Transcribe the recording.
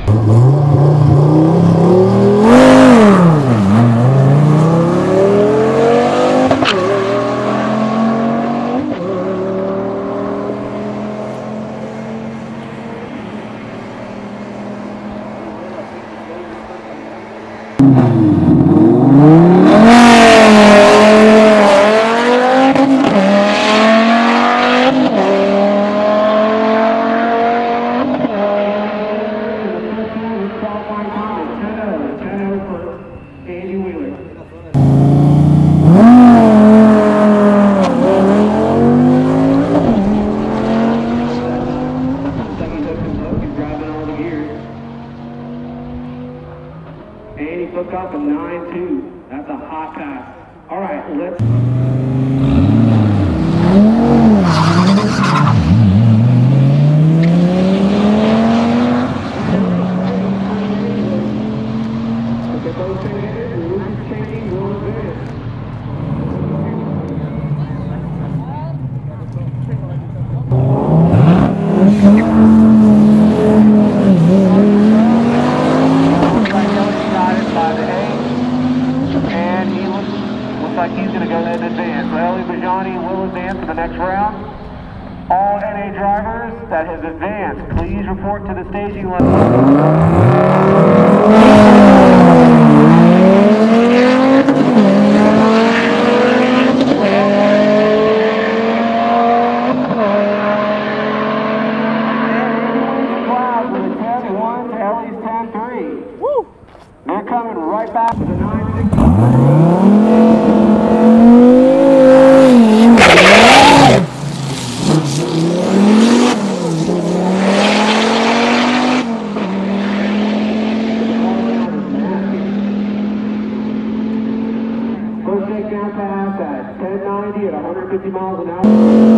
And he took off a 9.2. That's a hot pass. All right, let's... Like he's going to go ahead and advance. Riley Bajani will advance to the next round. All NA drivers that have advanced, please report to the staging line. They're coming right back to the 9.6. First takedown pass at 1090 at 150 miles an hour.